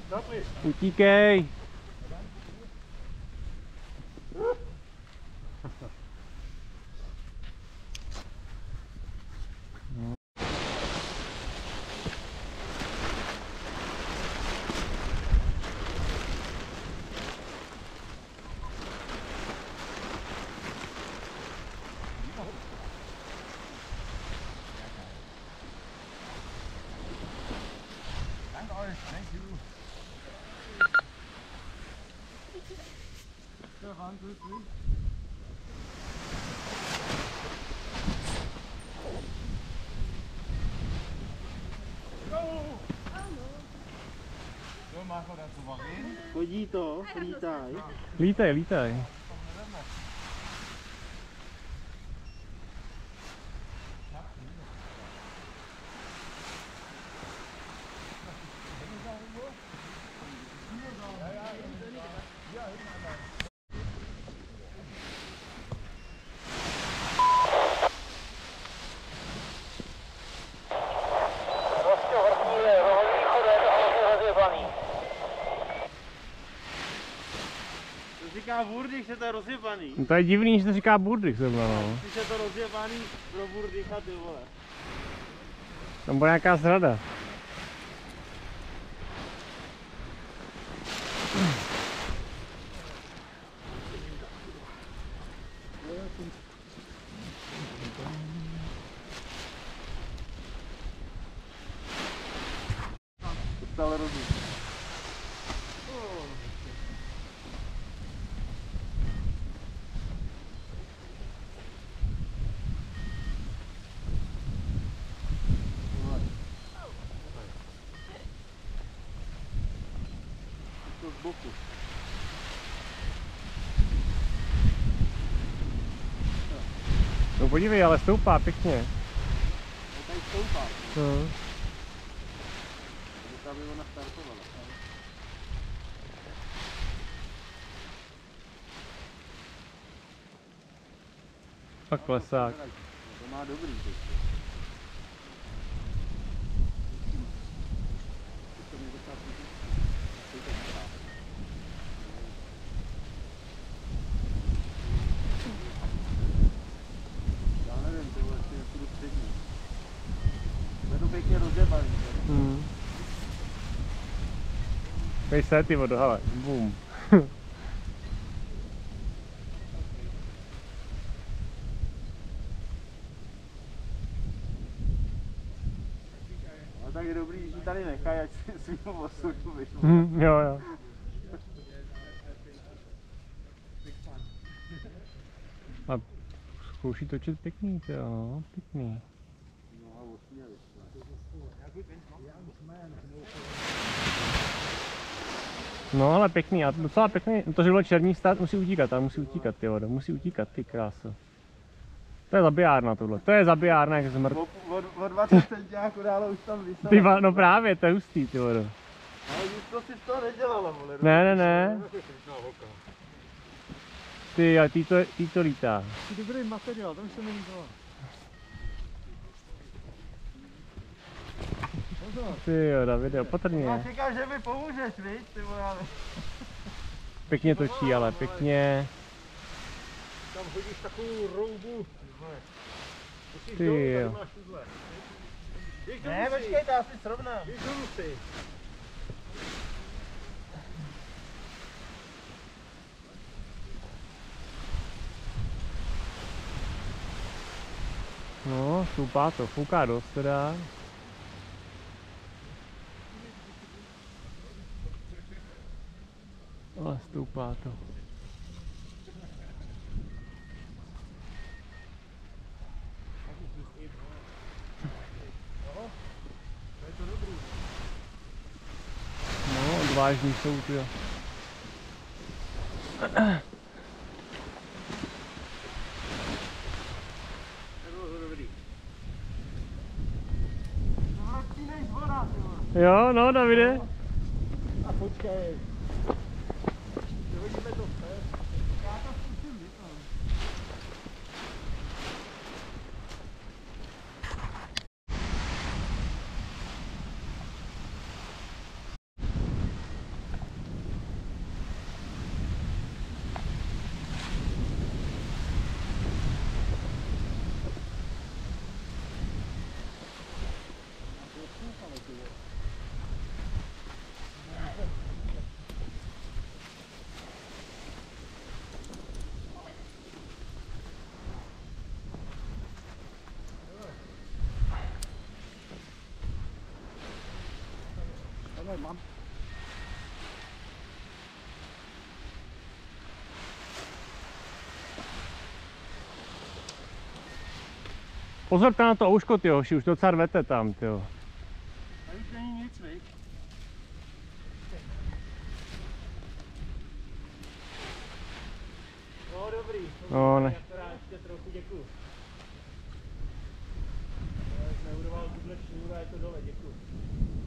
Utíkej. Chodí to, lítaj. Lítaj, lítaj. Říká burdych, že to je rozjebaný. No to je divný, že to říká burdych zrovna, no. Když je to rozjebaný pro burdycha, ty vole. Tam bude nějaká zrada. Dostal rodu. Z boku. No podívej, ale stoupá pěkně. To tady stoupá. No. Tam by ona startovala. Pak klesák. To má dobrý teď. Já nevím, ty vole, jestli půjdu přední. Je to pěkně rozjebaný. Pej se ty vodo, hele, bum. Ale tak je dobrý, že ji tady nechají, ať si svýmu osudu vyšlo. Jo, jo. A zkouší točit pěkný, to jo, pěkný. No a osměli. No ale pěkný, a docela pěkný, to, že bylo černý stát, musí utíkat, ale musí utíkat, ty vodo, musí utíkat, ty kráso. To je zabijárna tohle, to je zabijárna jak zmrt. O 20 centiáků dále už tam vysel. Ty no právě, to je hustý, ty vodo. Ale už to si z toho nedělala, vole. Ne. Ty, ale tý to lítá. Dobrý materiál, to už se mi líbilo. Ty jo, Davide, opatrně. Já čekám, že mi pomůžeš, viď, ty vole. Pěkně točí, ale pěkně. Tam hodíš takovou roubu. Ty jo. Ne, počkej, já si srovnám. No, stoupá to, fouká dost teda. Ale stoupá to. No, odvážní jsou, tyjo. Jo, no, Davide. A počkej. Dohodíme to vpřed. Já to zkusím vypnout. Mám. Pozor tam na to ouško, tyjo, už docela rvete tam, tyjo. A už není nic, viď? No dobrý. No, ne. Akorát ještě trochu děkuju. Já jsem neuroval tuhle šňůru a je to dole, děkuju.